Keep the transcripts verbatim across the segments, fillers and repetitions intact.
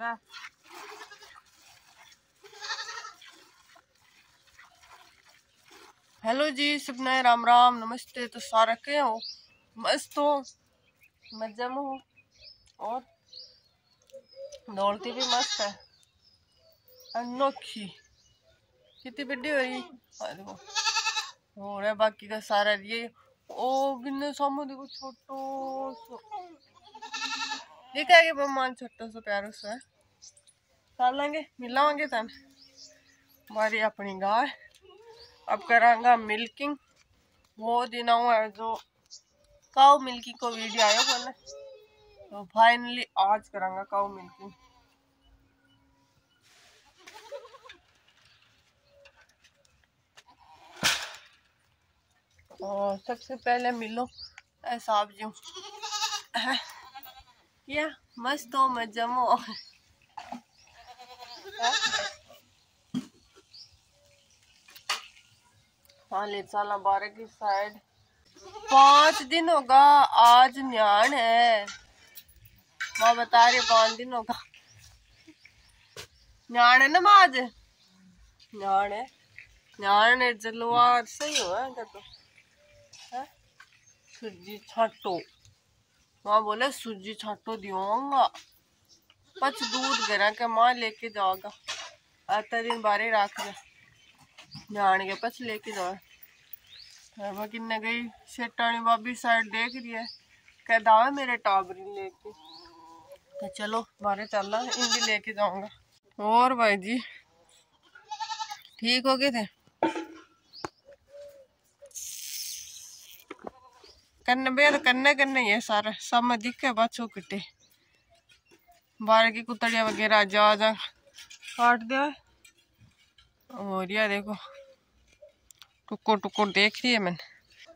Hello जी, सबने राम राम नमस्ते। तो सारा के हो मस्त हो, मजे में हो और दौड़ती भी मस्त है, अनोखी कितनी बड़ी हो रही देखो हो रहा है। बाकी का सारा ये ओ बिन्ने सामू देखो छोटो सो ये क्या है मान छोटो सो प्यारो सो है। कर लेंगे मिलावांगे तन हमारी अपनी गाय। अब करांगा मिल्किंग। बहुत दिन हुआ है जो काऊ मिल्किंग को वीडियो आयो बोले, तो फाइनली आज करांगा काऊ मिल्किंग। और सबसे पहले मिलो ऐसा जो या मस्त हो मजमो हाँ ले चला बारह की साइड। पाँच दिन होगा आज न्याण है, माँ बता रही पाँच दिन होगा न्याण है ना माँ आज न्याण है न्याण है जलवार सही हो है तो है? सूजी छाटो माँ बोले सूजी छाटो दियोंगा पच दूध घर के माँ लेके जाओगा आता दिन बारे रख जा न्याण के पच लेके जाओ। मैं किन्ने गई सेटानी बाबी साइड देख रही है कह दावे मेरे टाबरी लेके तो चलो बारे चलना इन भी लेके जाऊंगा। और भाई जी ठीक हो गए थे करने बेद करने करने ये सारा सब में दिखे बच्चों किटे बाहर की कुतड़िया वगैरह जा जा काट दिया। और यह देखो टुकुर टुकुर देख रही है मैंने।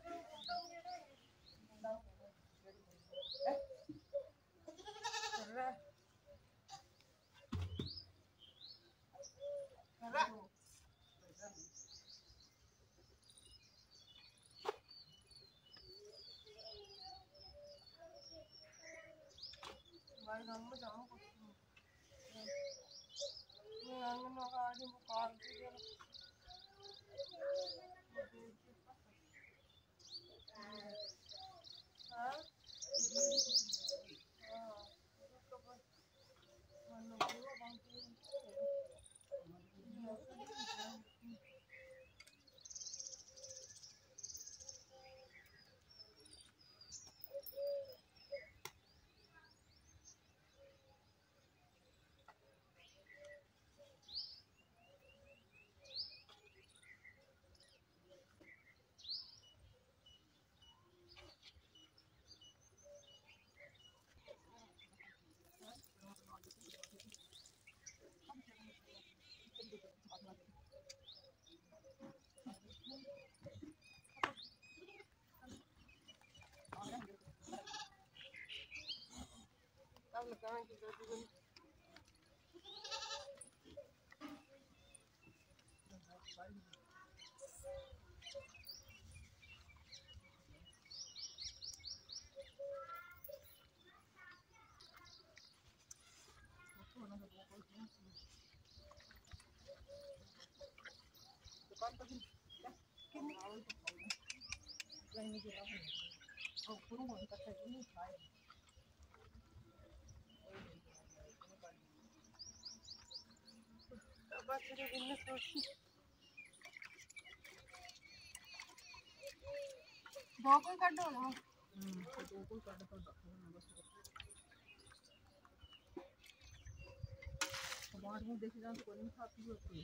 देखी जान कोई नहीं खाती होती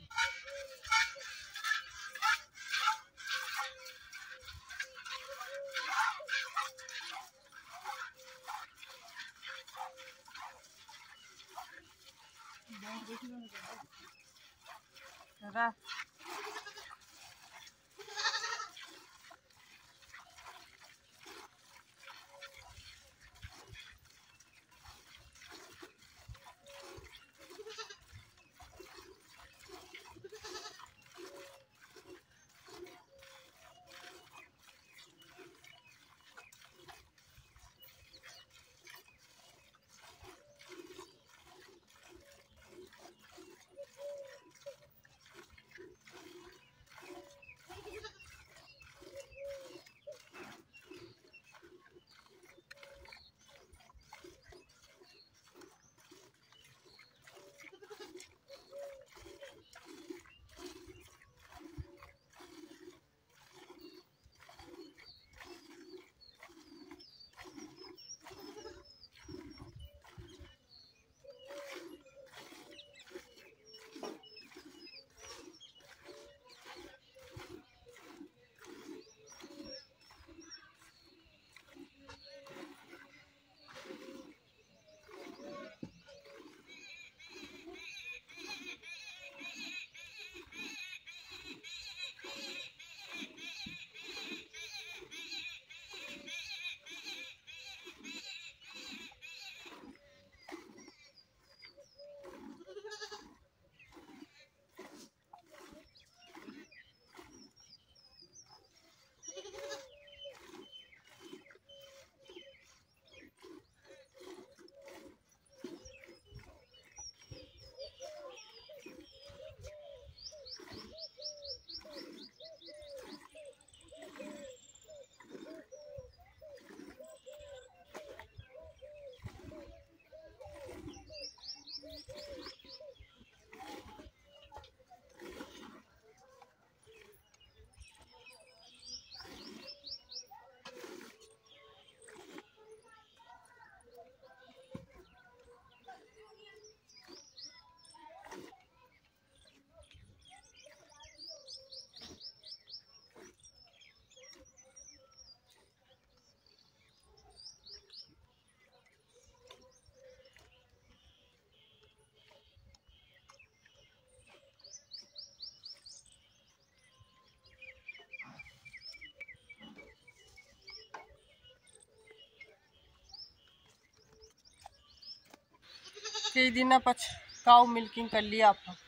है। कई दिन पछ काउ मिल्किंग कर लिया आप।